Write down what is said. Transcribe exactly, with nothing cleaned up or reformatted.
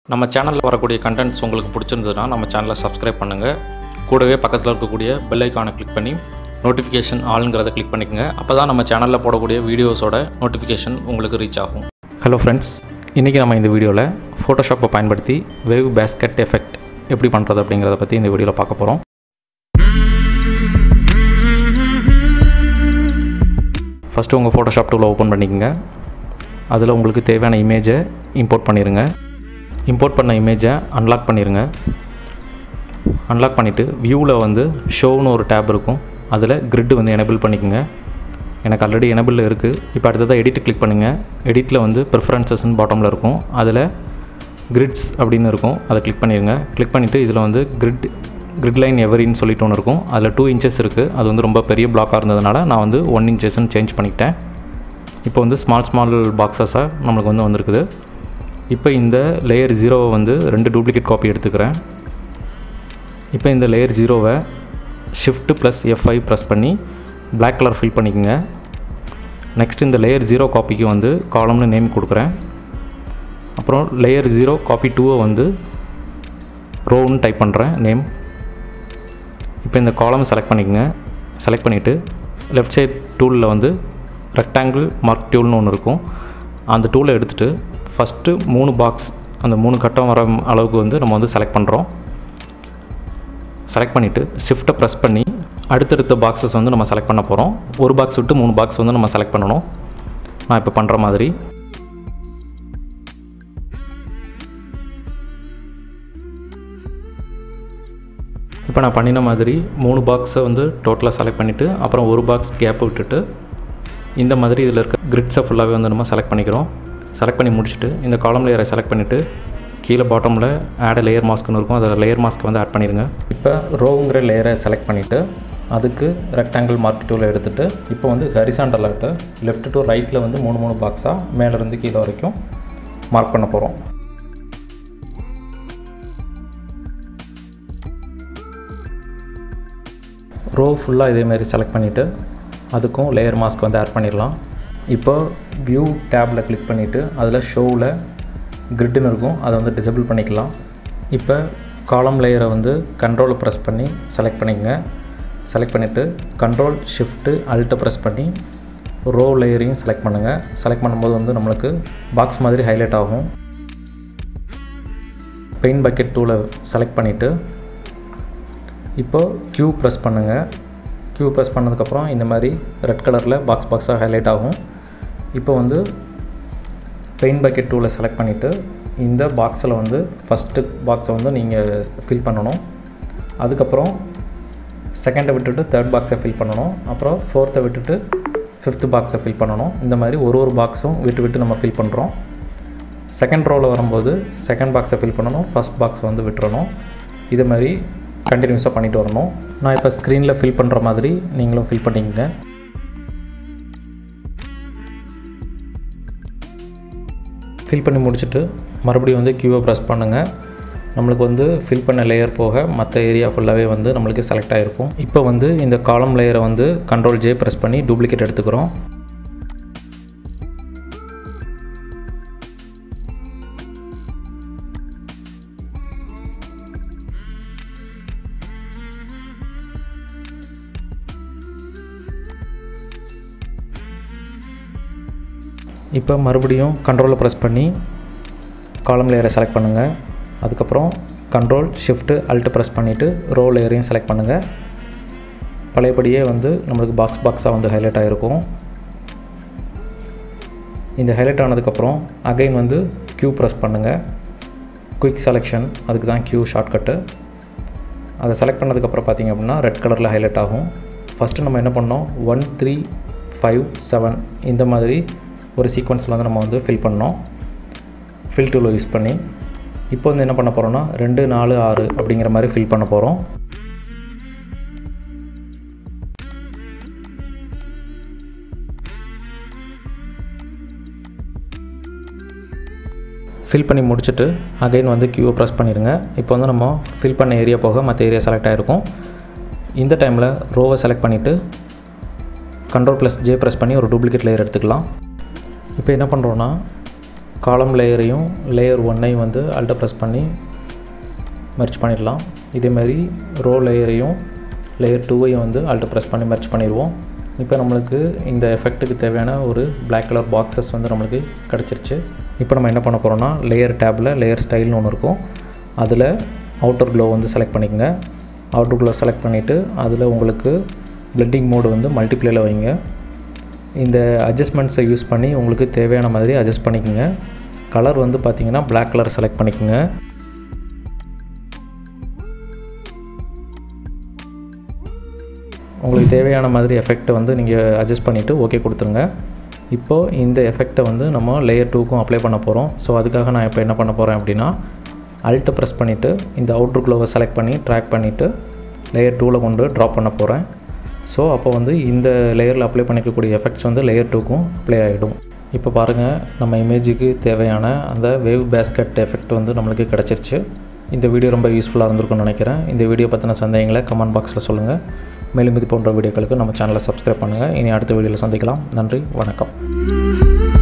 நம்ம சேனலில் வரக்கூடிய கண்டென்ட்ஸ் உங்களுக்கு பிடிச்சிருந்ததுன்னா நம்ம சேனலை சப்ஸ்கிரைப் பண்ணுங்கள். கூடவே பக்கத்தில் இருக்கக்கூடிய பெல் ஐக்கானை கிளிக் பண்ணி நோட்டிஃபிகேஷன் ஆளுங்கிறத கிளிக் பண்ணிக்கங்க. அப்போ தான் நம்ம சேனலில் போடக்கூடிய வீடியோஸோட நோட்டிஃபிகேஷன் உங்களுக்கு ரீச் ஆகும். ஹலோ ஃப்ரெண்ட்ஸ், இன்றைக்கி நம்ம இந்த வீடியோவில் ஃபோட்டோஷாப்பை பயன்படுத்தி வேவ் பேஸ்கெட் எஃபெக்ட் எப்படி பண்ணுறது அப்படிங்கிறத பற்றி இந்த வீடியோவில் பார்க்க போகிறோம். ஃபஸ்ட்டு உங்கள் ஃபோட்டோஷாப் டூலை ஓப்பன் பண்ணிக்கங்க. அதில் உங்களுக்கு தேவையான இமேஜை இம்போர்ட் பண்ணிடுங்க. இம்போர்ட் பண்ண இமேஜை அன்லாக் பண்ணிடுங்க. அன்லாக் பண்ணிவிட்டு வியூவில் வந்து ஷோன்னு ஒரு டேப் இருக்கும், அதில் கிரிட் வந்து எனேபிள் பண்ணிக்கோங்க. எனக்கு ஆல்ரெடி எனேபிளில் இருக்குது. இப்போ அடுத்ததாக எடிட் கிளிக் பண்ணுங்கள். எடிட்டில் வந்து ப்ரிஃபரன்சஸ்ன்னு பாட்டமில் இருக்கும், அதில் கிரிட்ஸ் அப்படின்னு இருக்கும், அதை கிளிக் பண்ணிடுங்க. கிளிக் பண்ணிவிட்டு இதில் வந்து கிரிட் கிரிட் லைன் எவரின்னு சொல்லிட்டு ஒன்று இருக்கும், அதில் டூ இன்ச்சஸ் இருக்குது. அது வந்து ரொம்ப பெரிய பிளாக்காக இருந்ததுனால நான் வந்து ஒன் இன்ச்சஸ்ன்னு சேஞ்ச் பண்ணிக்கிட்டேன். இப்போ வந்து ஸ்மால் ஸ்மால் பாக்ஸஸாக நம்மளுக்கு வந்து வந்திருக்குது. இப்போ இந்த லேயர் ஜீரோவை வந்து ரெண்டு டூப்ளிகேட் காப்பி எடுத்துக்கிறேன். இப்போ இந்த லேயர் ஜீரோவை shift plus F I press பண்ணி பிளாக் கலர் ஃபில் பண்ணிக்கோங்க. நெக்ஸ்ட் இந்த லேயர் ஜீரோ காப்பிக்கு வந்து காலம்னு நேம் கொடுக்குறேன். அப்புறம் லேயர் ஜீரோ காப்பி டூவை வந்து ரோன்னு டைப் பண்ணுறேன் நேம். இப்போ இந்த காலம் செலக்ட் பண்ணிக்கோங்க. செலக்ட் பண்ணிவிட்டு லெஃப்ட் சைட் டூலில் வந்து ரெக்டாங்கிள் மார்க் டூல்னு ஒன்று இருக்கும், அந்த டூலை எடுத்துகிட்டு ஃபஸ்ட்டு மூணு பாக்ஸ், அந்த மூணு கட்டம் வர அளவுக்கு வந்து நம்ம வந்து செலக்ட் பண்ணுறோம். செலக்ட் பண்ணிவிட்டு ஷிஃப்ட்டை ப்ரெஸ் பண்ணி அடுத்தடுத்த பாக்ஸஸ் வந்து நம்ம செலக்ட் பண்ண போகிறோம். ஒரு பாக்ஸ் விட்டு மூணு பாக்ஸ் வந்து நம்ம செலக்ட் பண்ணணும். நான் இப்போ பண்ணுற மாதிரி இப்போ நான் பண்ணின மாதிரி மூணு பாக்ஸை வந்து டோட்டலாக செலக்ட் பண்ணிவிட்டு அப்புறம் ஒரு பாக்ஸ் கேப் விட்டுட்டு இந்த மாதிரி இதில் இருக்க கிரிட்ஸை ஃபுல்லாகவே வந்து நம்ம செலக்ட் பண்ணிக்கிறோம். செலக்ட் பண்ணி முடிச்சுட்டு இந்த காலம் லேயரை செலக்ட் பண்ணிவிட்டு கீழே பாட்டமில் ஆட் லேயர் மாஸ்க்னு இருக்கும், அதில் லேயர் மாஸ்க் வந்து ஆட் பண்ணிடுங்க. இப்போ ரோங்கிற லேயரை செலக்ட் பண்ணிவிட்டு அதுக்கு ரெக்டாங்கிள் மார்க் டூவில் எடுத்துகிட்டு இப்போ வந்து ஹரிசாண்டலாகிட்டு லெஃப்ட் டு ரைட்டில் வந்து மூணு மூணு பாக்ஸாக மேலேருந்து கீழே வரைக்கும் மார்க் பண்ண போகிறோம். ரோ ஃபுல்லாக இதேமாரி செலக்ட் பண்ணிவிட்டு அதுக்கும் லேயர் மாஸ்க் வந்து ஆட் பண்ணிடலாம். இப்போ வியூ டேப்பில் கிளிக் பண்ணிவிட்டு அதில் ஷோவில் கிரிட்டுன்னு இருக்கும், அதை வந்து டிசேபிள் பண்ணிக்கலாம். இப்போ காலம் லேயரை வந்து கண்ட்ரோலை ப்ரெஸ் பண்ணி செலக்ட் பண்ணிக்கங்க. செலக்ட் பண்ணிவிட்டு கண்ட்ரோல் ஷிஃப்ட்டு அல்ட்டை ப்ரெஸ் பண்ணி ரோ லேயரையும் செலக்ட் பண்ணுங்கள். செலக்ட் பண்ணும்போது வந்து நம்மளுக்கு பாக்ஸ் மாதிரி ஹைலைட் ஆகும். பெயிண்ட் பக்கெட் டூலை செலக்ட் பண்ணிவிட்டு இப்போது கியூ ப்ரெஸ் பண்ணுங்கள். கியூ ப்ரெஸ் பண்ணதுக்கப்புறம் இந்த மாதிரி ரெட் கலரில் பாக்ஸ் பாக்ஸாக ஹைலைட் ஆகும். இப்போ வந்து பெயிண்ட் பக்கெட் டூவில் செலக்ட் பண்ணிவிட்டு இந்த பாக்ஸில் வந்து ஃபஸ்ட்டு பாக்ஸை வந்து நீங்கள் ஃபில் பண்ணணும். அதுக்கப்புறம் செகண்டை விட்டுட்டு தேர்ட் பாக்ஸை ஃபில் பண்ணணும். அப்புறம் ஃபோர்த்தை விட்டுட்டு ஃபிஃப்த்து பாக்ஸை ஃபில் பண்ணணும். இந்த மாதிரி ஒரு ஒரு பாக்ஸும் விட்டு விட்டு நம்ம ஃபில் பண்ணுறோம். செகண்ட் ரோவில் வரும்போது செகண்ட் பாக்ஸை ஃபில் பண்ணணும், ஃபஸ்ட் பாக்ஸை வந்து விட்டுறணும். இது மாதிரி கண்டினியூஸாக பண்ணிட்டு வரணும். நான் இப்போ ஸ்க்ரீனில் ஃபில் பண்ணுற மாதிரி நீங்களும் ஃபில் பண்ணிக்கங்க. ஃபில் பண்ணி முடிச்சுட்டு மறுபடியும் வந்து கியூவை ப்ரெஸ் பண்ணுங்கள். நம்மளுக்கு வந்து ஃபில் பண்ண லேயர் போக மற்ற ஏரியா ஃபுல்லாகவே வந்து நம்மளுக்கு செலக்ட் ஆகிருக்கும். இப்போ வந்து இந்த காலம் லேயரை வந்து கண்ட்ரோல் ஜே ப்ரெஸ் பண்ணி டூப்ளிகேட் எடுத்துக்கிறோம். இப்போ மறுபடியும் கண்ட்ரோலை ப்ரெஸ் பண்ணி காலம் லேயரை செலக்ட் பண்ணுங்கள். அதுக்கப்புறம் கண்ட்ரோல் ஷிஃப்ட்டு அல்ட்டு ப்ரெஸ் பண்ணிவிட்டு ரோ லேயரையும் செலக்ட் பண்ணுங்கள். பழையபடியே வந்து நம்மளுக்கு பாக்ஸ் பாக்ஸாக வந்து ஹைலைட் ஆகிருக்கும். இந்த ஹைலைட் ஆனதுக்கப்புறம் அகைன் வந்து கியூ ப்ரெஸ் பண்ணுங்கள். குயிக் செலெக்ஷன், அதுக்கு தான் கியூ ஷார்ட்கட்டு. அதை செலக்ட் பண்ணதுக்கப்புறம் பார்த்திங்க அப்படின்னா ரெட் கலரில் ஹைலைட் ஆகும். ஃபஸ்ட்டு நம்ம என்ன பண்ணோம், ஒன் த்ரீ ஃபைவ் செவன் இந்த மாதிரி ஒரு சீக்வன்ஸில் வந்து நம்ம வந்து ஃபில் பண்ணோம் ஃபில் டூலை யூஸ் பண்ணி. இப்போ வந்து என்ன பண்ண போகிறோம்னா ரெண்டு நாலு ஆறு அப்படிங்கிற மாதிரி ஃபில் பண்ண போகிறோம். ஃபில் பண்ணி முடிச்சுட்டு அகைன் வந்து கியூவை ப்ரெஸ் பண்ணிடுங்க. இப்போ வந்து நம்ம ஃபில் பண்ண ஏரியா போக மற்ற ஏரியா செலக்ட் ஆகிருக்கும். இந்த டைமில் ரோவை செலக்ட் பண்ணிவிட்டு கண்ட்ரோல் ப்ளஸ் ஜே ப்ரெஸ் பண்ணி ஒரு டூப்ளிகேட் லேயர் எடுத்துக்கலாம். இப்போ என்ன பண்ணுறோன்னா காலம் லேயரையும் லேயர் ஒன்னையும் வந்து அல்ட் ப்ரெஸ் பண்ணி மெர்ஜ் பண்ணிடலாம். இதேமாதிரி ரோ லேயரையும் லேயர் டூவையும் வந்து அல்ட் ப்ரெஸ் பண்ணி மெர்ஜ் பண்ணிடுவோம். இப்போ நம்மளுக்கு இந்த எஃபெக்ட்டுக்கு தேவையான ஒரு பிளாக் கலர் பாக்ஸஸ் வந்து நம்மளுக்கு கிடச்சிருச்சு. இப்போ நம்ம என்ன பண்ண போகிறோம்னா லேயர் டேப்பில் லேயர் ஸ்டைல்னு ஒன்று இருக்கும். அதில் அவுட்டர் க்ளோ வந்து செலக்ட் பண்ணிக்கோங்க. அவுட்டர் க்ளோ செலக்ட் பண்ணிவிட்டு அதில் உங்களுக்கு பிளெண்டிங் மோடு வந்து மல்டிப்ளேயில் வைங்க. இந்த அட்ஜஸ்ட்மெண்ட்ஸை யூஸ் பண்ணி உங்களுக்கு தேவையான மாதிரி அட்ஜஸ்ட் பண்ணிக்கோங்க. கலர் வந்து பார்த்திங்கன்னா பிளாக் கலர் செலக்ட் பண்ணிக்கோங்க. உங்களுக்கு தேவையான மாதிரி எஃபெக்ட்டை வந்து நீங்கள் அட்ஜஸ்ட் பண்ணிவிட்டு ஓகே கொடுத்துருங்க. இப்போது இந்த எஃபெக்ட்டை வந்து நம்ம லேயர் டூக்கும் அப்ளை பண்ண போகிறோம். ஸோ அதுக்காக நான் இப்போ என்ன பண்ண போகிறேன் அப்படின்னா அல்ட் ப்ரெஸ் பண்ணிவிட்டு இந்த அவுட்டர் க்ளோவை செலக்ட் பண்ணி ட்ராக் பண்ணிவிட்டு லேயர் டூவில் கொண்டு ட்ராப் பண்ண போகிறேன். ஸோ அப்போ வந்து இந்த லேயரில் அப்ளை பண்ணிக்கக்கூடிய எஃபெக்ட்ஸ் வந்து லேயர் டூக்கும் அப்ளை ஆகிடும். இப்போ பாருங்கள், நம்ம இமேஜுக்கு தேவையான அந்த வேவ் பேஸ்கெட் எஃபெக்ட் வந்து நம்மளுக்கு கிடச்சிருச்சு. இந்த வீடியோ ரொம்ப யூஸ்ஃபுல்லாக இருந்திருக்கும்னு நினைக்கிறேன். இந்த வீடியோ பற்றின சந்தேகங்களை கமெண்ட் பாக்ஸில் சொல்லுங்கள். மேலும் இது போன்ற வீடியோக்களுக்கு நம்ம சேனலை சப்ஸ்கிரைப் பண்ணுங்கள். இனி அடுத்த வீடியோவில் சந்திக்கலாம். நன்றி, வணக்கம்.